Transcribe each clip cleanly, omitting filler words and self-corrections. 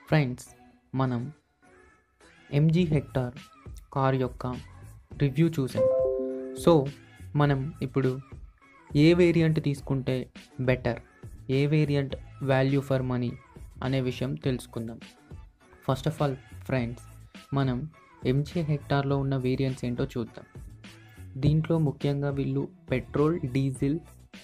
Friends, మనం MG Hector car యొక్క review చూసాం. సో మనం ఇప్పుడు ఏ వేరియంట్ తీసుకుంటే బెటర్, ఏ వేరియంట్ వాల్యూ ఫర్ మనీ అనే విషయం తెలుసుకుందాం. ఫస్ట్ ఆఫ్ ఆల్ ఫ్రెండ్స్, మనం ఎంజీ హెక్టార్లో ఉన్న వేరియంట్స్ ఏంటో చూద్దాం. దీంట్లో ముఖ్యంగా వీళ్ళు పెట్రోల్, డీజిల్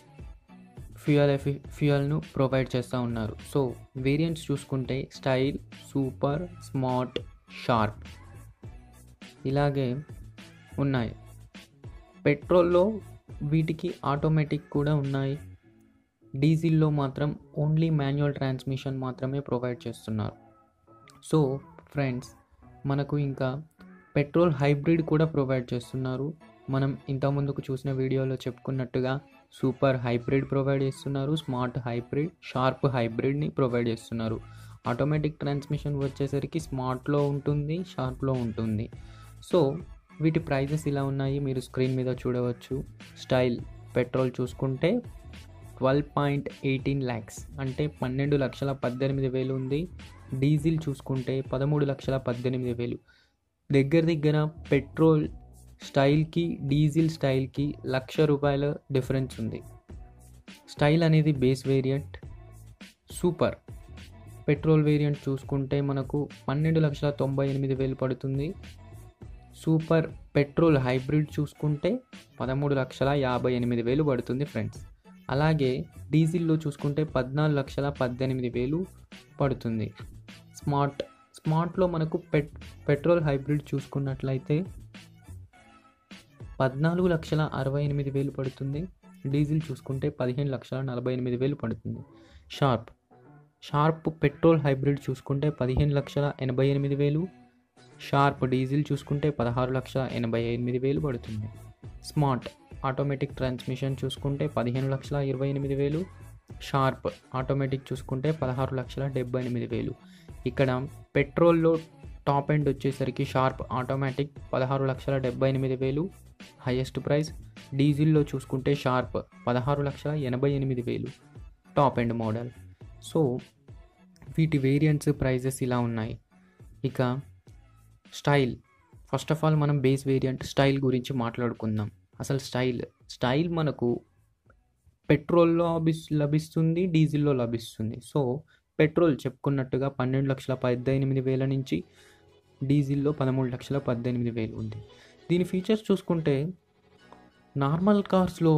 ఫ్యూయల్ను ప్రొవైడ్ చేస్తూ ఉన్నారు. సో వేరియంట్స్ చూసుకుంటే స్టైల్, సూపర్, స్మార్ట్, షార్ప్ ఇలాగే ఉన్నాయి. పెట్రోల్లో వీటికి ఆటోమేటిక్ కూడా ఉన్నాయి. డీజిల్లో మాత్రం ఓన్లీ మాన్యువల్ ట్రాన్స్మిషన్ మాత్రమే ప్రొవైడ్ చేస్తున్నారు. సో ఫ్రెండ్స్, మనకు ఇంకా పెట్రోల్ హైబ్రిడ్ కూడా ప్రొవైడ్ చేస్తున్నారు. మనం ఇంతకుముందుకు చూసిన వీడియోలో చెప్పుకున్నట్టుగా సూపర్ హైబ్రిడ్ ప్రొవైడ్ చేస్తున్నారు, స్మార్ట్ హైబ్రిడ్, షార్ప్ హైబ్రిడ్ని ప్రొవైడ్ చేస్తున్నారు. ఆటోమేటిక్ ట్రాన్స్మిషన్ వచ్చేసరికి స్మార్ట్లో ఉంటుంది, షార్ప్లో ఉంటుంది. సో వీటి ప్రైజెస్ ఇలా ఉన్నాయి, మీరు స్క్రీన్ మీద చూడవచ్చు. స్టైల్ పెట్రోల్ చూసుకుంటే 12.18 lakhs అంటే 12,18,000 ఉంది. డీజిల్ చూసుకుంటే 13,18,000. దగ్గర పెట్రోల్ స్టైల్కి డీజిల్ స్టైల్కి ₹1,00,000 డిఫరెన్స్ ఉంది. స్టైల్ అనేది base variant. Super petrol variant చూసుకుంటే మనకు 12,98,000 పడుతుంది. సూపర్ పెట్రోల్ హైబ్రిడ్ చూసుకుంటే 13,58,000 పడుతుంది ఫ్రెండ్స్. అలాగే డీజిల్లో చూసుకుంటే 14,18,000 పడుతుంది. స్మార్ట్లో మనకు పెట్రోల్ హైబ్రిడ్ చూసుకున్నట్లయితే 14,68,000 పడుతుంది. డీజిల్ చూసుకుంటే 15,48,000 పడుతుంది. షార్ప్ పెట్రోల్ హైబ్రిడ్ చూసుకుంటే 15,88,000. షార్ప్ డీజిల్ చూసుకుంటే 16,88,000 పడుతుంది. స్మార్ట్ ఆటోమేటిక్ ట్రాన్స్మిషన్ చూసుకుంటే 15,28,000. షార్ప్ ఆటోమేటిక్ చూసుకుంటే 16,78,000. ఇక్కడ పెట్రోల్లో టాప్ ఎండ్ వచ్చేసరికి షార్ప్ ఆటోమేటిక్ 16,78,000 హైయెస్ట్ ప్రైస్. డీజిల్లో చూసుకుంటే sharp 16,88,000 top end model. So వీటి వేరియంట్స్ ప్రైజెస్ ఇలా ఉన్నాయి. ఇక స్టైల్, ఫస్ట్ ఆఫ్ ఆల్ మనం బేస్ వేరియంట్ స్టైల్ గురించి మాట్లాడుకుందాం. అసలు స్టైల్ మనకు పెట్రోల్లో లభిస్తుంది, డీజిల్లో లభిస్తుంది. సో పెట్రోల్ చెప్పుకున్నట్టుగా 12,18,000 నుంచి డీజిల్లో 13,18,000 ఉంది. దీని ఫీచర్స్ చూసుకుంటే నార్మల్ కార్స్లో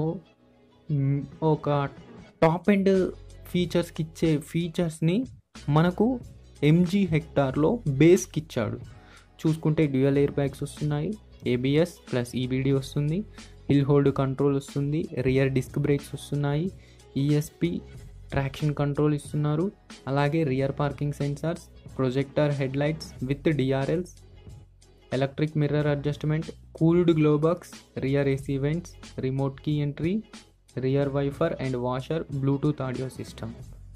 ఒక టాప్ ఎండ్ ఫీచర్స్కి ఇచ్చే ఫీచర్స్ని మనకు ఎంజీ హెక్టార్లో బేస్కి ఇచ్చాడు. చూసుకుంటే డ్యూయల్ ఎయిర్ బ్యాగ్స్ వస్తున్నాయి, ఏబిఎస్ ప్లస్ ఈబిడి వస్తుంది, హిల్ హోల్డ్ కంట్రోల్ వస్తుంది, రియర్ డిస్క్ బ్రేక్స్ వస్తున్నాయి, ఈఎస్పి ట్రాక్షన్ కంట్రోల్ ఇస్తున్నారు. అలాగే rear parking sensors, projector head lights with DRLs, electric mirror adjustment, cooled glove box, rear AC vents, remote key entry, rear wiper and washer, bluetooth audio system.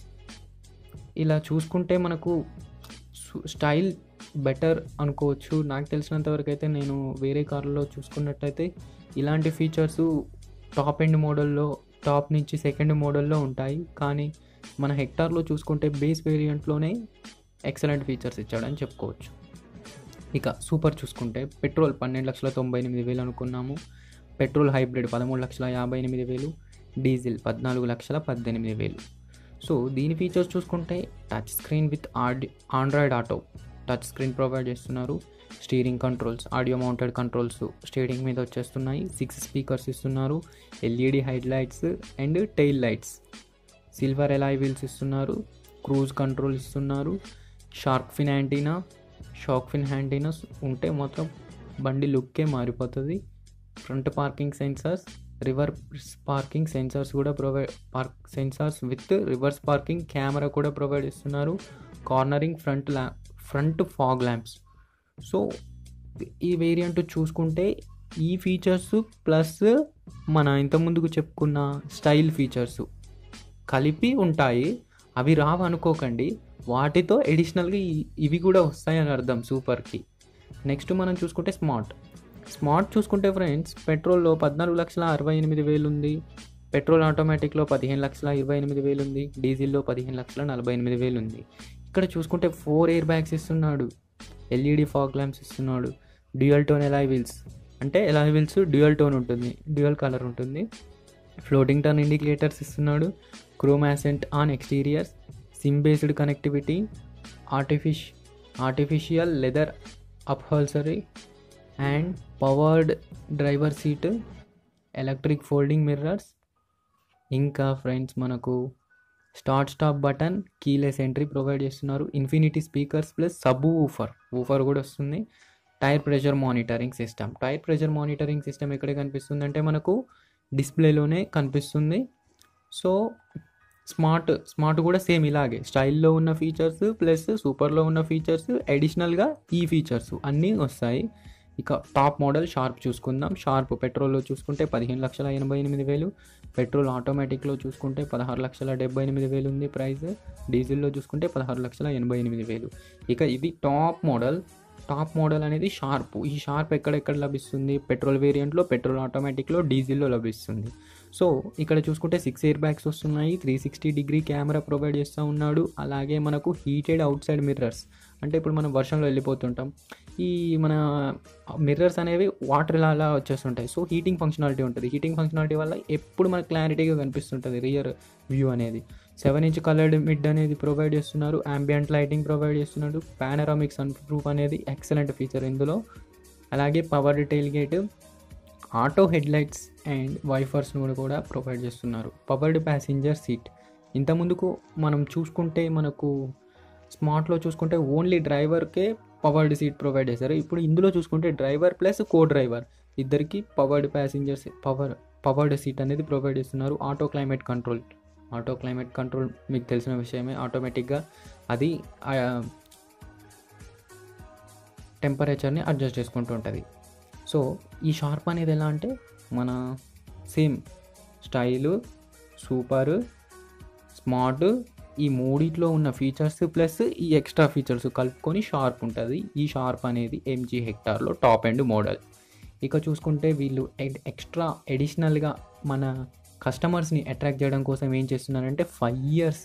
ఇలా చూసుకుంటే మనకు style better అనుకోవచ్చు. నాకు తెలిసినంతవరకు అయితే నేను వేరే కార్లలో చూసుకున్నట్టయితే ఇలాంటి ఫీచర్స్ టాప్ ఎండ్ మోడల్లో, టాప్ నుంచి సెకండ్ మోడల్లో ఉంటాయి. కానీ మన హెక్టార్లో చూసుకుంటే బేస్ వేరియంట్లోనే ఎక్సలెంట్ ఫీచర్స్ ఇచ్చాడని చెప్పుకోవచ్చు. ఇక సూపర్ చూసుకుంటే పెట్రోల్ 12,98,000 అనుకున్నాము, పెట్రోల్ హైబ్రిడ్ 13,58,000, డీజిల్ 14,18,000. సో దీని ఫీచర్స్ చూసుకుంటే touch screen with android auto touch screen provide చేస్తున్నారు. Steering controls, audio mounted controls steering మీద వచ్చేస్తున్నాయి. 6 స్పీకర్స్ ఇస్తున్నారు, LED head lights and tail lights, silver alloy wheels ఇస్తున్నారు, cruise control ఇస్తున్నారు. Shark fin antenna ఉంటే బండి లుక్కే మారిపోతుంది. Front parking sensors, reverse parking sensors కూడా sensors with reverse parking camera కూడా ప్రొవైడ్ చేస్తున్నారు. Cornering, front fog lamps. So ఈ వేరియంట్ చూసుకుంటే ఈ ఫీచర్స్ ప్లస్ మన ఇంతకుముందుకు చెప్పుకున్న స్టైల్ ఫీచర్స్ కలిపి ఉంటాయి. అవి రావు అనుకోకండి, వాటితో ఎడిషనల్గా ఇవి కూడా వస్తాయని అర్థం సూపర్కి. నెక్స్ట్ మనం చూసుకుంటే స్మార్ట్ చూసుకుంటే ఫ్రెండ్స్, పెట్రోల్లో 14,68,000 ఉంది, పెట్రోల్ ఆటోమేటిక్లో 15,28,000 ఉంది, డీజిల్లో 15,48,000 ఉంది. ఇక్కడ చూసుకుంటే 4 ఎయిర్ బ్యాగ్స్ ఇస్తున్నాడు, ఎల్ఈడి ఫాగ్ ల్యాంప్స్ ఇస్తున్నాడు, డ్యూయల్ టోన్ ఎలాయ్ వీల్స్, అంటే ఎలాయ్ వీల్స్ డ్యూయల్ టోన్ ఉంటుంది, డ్యూయల్ కలర్ ఉంటుంది, ఫ్లోటింగ్ టర్న్ ఇండికేటర్స్ ఇస్తున్నాడు, chrome accent on exteriors, sim based connectivity, artificial leather upholstery and powered driver seat, electric folding mirrors. ఇంకా friends మనకు start stop button, keyless entry provide చేస్తున్నారు, infinity speakers plus subwoofer కూడా వస్తుంది, tyre pressure monitoring system ఎక్కడ కనిపిస్తుంది అంటే మనకు డిస్ప్లేలోనే కనిపిస్తుంది. సో స్మార్ట్ కూడా సేమ్ ఇలాగే స్టైల్లో ఉన్న ఫీచర్స్ ప్లస్ సూపర్లో ఉన్న ఫీచర్స్ అడిషనల్గా ఈ ఫీచర్స్ అన్నీ వస్తాయి. ఇక టాప్ మోడల్ షార్ప్ చూసుకుందాం. షార్ప్ పెట్రోల్లో చూసుకుంటే 15,88,000, పెట్రోల్ ఆటోమేటిక్లో చూసుకుంటే 16,78,000 ఉంది ప్రైస్, డీజిల్లో చూసుకుంటే 16,88,000. ఇక ఇది టాప్ మోడల్ అనేది షార్ప్. ఈ షార్ప్ ఎక్కడెక్కడ లభిస్తుంది? పెట్రోల్ వేరియంట్లో, పెట్రోల్ ఆటోమేటిక్లో, డీజిల్లో లభిస్తుంది. సో ఇక్కడ చూసుకుంటే 6 ఎయిర్ బ్యాగ్స్ వస్తున్నాయి, 360 కెమెరా ప్రొవైడ్ చేస్తూ ఉన్నాడు. అలాగే మనకు హీటెడ్ అవుట్ సైడ్ మిర్రర్స్, అంటే ఇప్పుడు మనం వర్షంలో వెళ్ళిపోతుంటాం, ఈ మన మిర్రర్స్ అనేవి వాటర్ అలా వచ్చేస్తుంటాయి. సో హీటింగ్ ఫంక్షనాలిటీ ఉంటుంది. హీటింగ్ ఫంక్షనాలిటీ వల్ల ఎప్పుడు మనకు క్లారిటీగా కనిపిస్తుంటుంది రియర్ వ్యూ అనేది. 7-inch కలర్డ్ మిడ్ అనేది ప్రొవైడ్ చేస్తున్నారు, ambient లైటింగ్ ప్రొవైడ్ చేస్తున్నాడు, పానరామిక్ సన్ రూఫ్ అనేది ఎక్సలెంట్ ఫీచర్ ఇందులో. అలాగే powered tail gate, auto head lights and wipers కూడా ప్రొవైడ్ చేస్తున్నారు. పవర్డ్ ప్యాసింజర్ సీట్, ఇంత ముందుకు మనం చూసుకుంటే మనకు స్మార్ట్లో చూసుకుంటే ఓన్లీ డ్రైవర్కే పవర్డ్ సీట్ ప్రొవైడ్ చేశారు. ఇప్పుడు ఇందులో చూసుకుంటే డ్రైవర్ ప్లస్ కో డ్రైవర్ ఇద్దరికి పవర్డ్ ప్యాసింజర్స్ పవర్డ్ సీట్ అనేది ప్రొవైడ్ చేస్తున్నారు. ఆటో క్లైమేట్ కంట్రోల్ మీకు తెలిసిన విషయమే, ఆటోమేటిక్గా అది టెంపరేచర్ని అడ్జస్ట్ చేసుకుంటూ ఉంటుంది. సో ఈ షార్ప్ అనేది ఎలా అంటే మన సేమ్ స్టైలు, సూపర్, స్మార్ట్, ఈ మూడిట్లో ఉన్న ఫీచర్స్ ప్లస్ ఈ ఎక్స్ట్రా ఫీచర్స్ కలుపుకొని షార్ప్ ఉంటుంది. ఈ షార్ప్ అనేది MG హెక్టార్లో టాప్ ఎండ్ మోడల్. ఇక చూసుకుంటే వీళ్ళు అడిషనల్గా మన కస్టమర్స్ని అట్రాక్ట్ చేయడం కోసం ఏం చేస్తున్నారంటే 5 years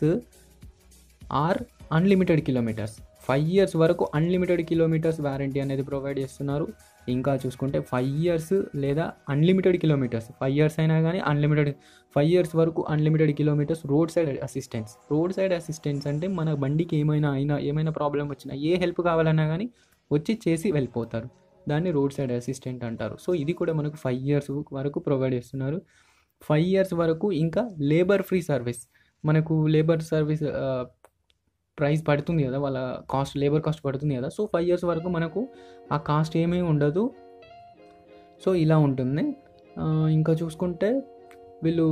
or unlimited kilometres, 5 years వరకు అన్లిమిటెడ్ కిలోమీటర్స్ వారంటీ అనేది ప్రొవైడ్ చేస్తున్నారు. ఇంకా చూసుకుంటే 5 years లేదా అన్లిమిటెడ్ కిలోమీటర్స్, 5 years అయినా కానీ 5 years వరకు unlimited kilometres. Road side assistance అంటే మన బండికి ఏమైనా ప్రాబ్లం వచ్చినా, ఏ హెల్ప్ కావాలన్నా కానీ వచ్చి చేసి వెళ్ళిపోతారు, దాన్ని రోడ్ సైడ్ అసిస్టెంట్ అంటారు. సో ఇది కూడా మనకు 5 years వరకు ప్రొవైడ్ చేస్తున్నారు. 5 years వరకు ఇంకా లేబర్ ఫ్రీ సర్వీస్, మనకు లేబర్ సర్వీస్ ప్రైస్ పడుతుంది కదా, వాళ్ళ లేబర్ కాస్ట్ పడుతుంది కదా. సో 5 years వరకు మనకు ఆ కాస్ట్ ఏమీ ఉండదు. సో ఇలా ఉంటుంది. ఇంకా చూసుకుంటే వీళ్ళు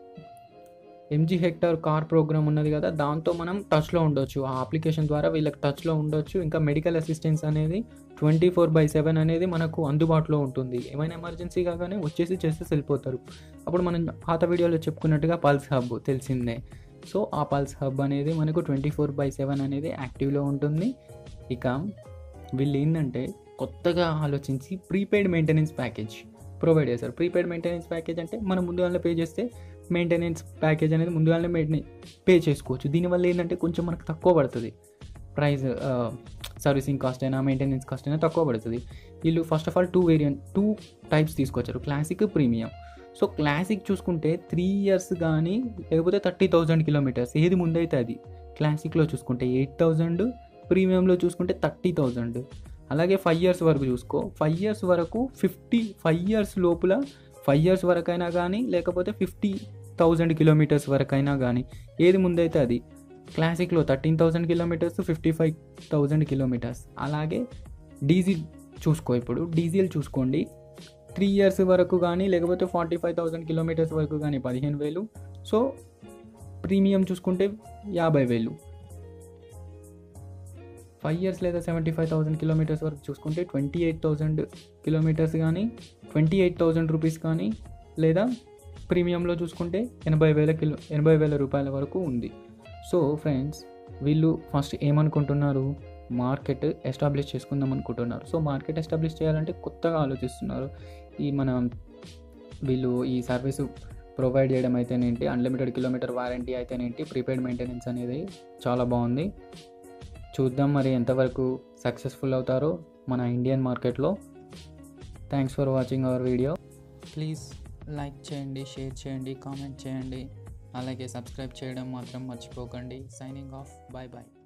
MG హెక్టార్ కార్ ప్రోగ్రామ్ ఉన్నది కదా, దాంతో మనం టచ్లో ఉండొచ్చు, ఆ అప్లికేషన్ ద్వారా వీళ్ళకి టచ్లో ఉండొచ్చు. ఇంకా మెడికల్ అసిస్టెన్స్ అనేది 24/7 అనేది మనకు అందుబాటులో ఉంటుంది. ఏమైనా ఎమర్జెన్సీ కాగానే చేసేసి వెళ్ళిపోతారు. అప్పుడు మనం పాత వీడియోలో చెప్పుకున్నట్టుగా పల్స్ హబ్ తెలిసిందే. సో ఆ పల్స్ హబ్ అనేది మనకు 24/7 అనేది యాక్టివ్లో ఉంటుంది. ఇక వీళ్ళు ఏంటంటే కొత్తగా ఆలోచించి ప్రీపెయిడ్ మెయింటెనెన్స్ ప్యాకేజ్ ప్రొవైడ్ చేశారు. ప్రీపెయిడ్ మెయింటెనెన్స్ ప్యాకేజ్ అంటే మనం ముందుగానే పే చేస్తే మెయింటెనెన్స్ ప్యాకేజ్ అనేది ముందుగానే పే చేసుకోవచ్చు. దీనివల్ల ఏంటంటే కొంచెం మనకు తక్కువ పడుతుంది ప్రైస్, సర్వీసింగ్ కాస్ట్ అయినా మెయింటెనెన్స్ కాస్ట్ అయినా తక్కువ పడుతుంది. వీళ్ళు ఫస్ట్ ఆఫ్ ఆల్ 2 టైప్స్ తీసుకొచ్చారు, క్లాసిక్, ప్రీమియం. సో క్లాసిక్ చూసుకుంటే 3 years కానీ లేకపోతే 30,000 kilometers, ఏది ముందైతే అది. క్లాసిక్లో చూసుకుంటే 8,000, ప్రీమియంలో చూసుకుంటే 30,000. అలాగే 5 years వరకు చూసుకో, 5 years వరకు 5 years లోపల 5 years వరకైనా కానీ లేకపోతే 50,000 kilometers వరకైనా కానీ ఏది ముందైతే అది. క్లాసిక్లో 13,000 kilometers, 55,000 kilometers. అలాగే డీజిల్ చూసుకో, ఇప్పుడు డీజిల్ చూసుకోండి 3 years వరకు కానీ లేకపోతే 45,000 kilometers వరకు కానీ 15,000. సో ప్రీమియం చూసుకుంటే 50,000. 5 years లేదా 75,000 kilometers వరకు చూసుకుంటే 28,000 kilometers కానీ 28,000 rupees కానీ, లేదా ప్రీమియంలో చూసుకుంటే 80,000 రూపాయల వరకు ఉంది. సో ఫ్రెండ్స్ వీళ్ళు ఫస్ట్ ఏమనుకుంటున్నారు, మార్కెట్ ఎస్టాబ్లిష్ చేసుకుందాం అనుకుంటున్నారు. సో మార్కెట్ ఎస్టాబ్లిష్ చేయాలంటే కొత్తగా ఆలోచిస్తున్నారు. వీళ్ళు ఈ సర్వీసు ప్రొవైడ్ చేయడం అయితేనేంటి, అన్లిమిటెడ్ కిలోమీటర్ వారంటీ అయితేనేంటి, ప్రీపెయిడ్ మెయింటెనెన్స్ అనేది చాలా బాగుంది. చూద్దాం మరి ఎంతవరకు సక్సెస్ఫుల్ అవుతారో మన ఇండియన్ మార్కెట్లో. Thanks for watching our video. Please like చేయండి, షేర్ చేయండి, కామెంట్ చేయండి, అలాగే సబ్స్క్రైబ్ చేయడం మాత్రం మర్చిపోకండి. Signing off, bye bye.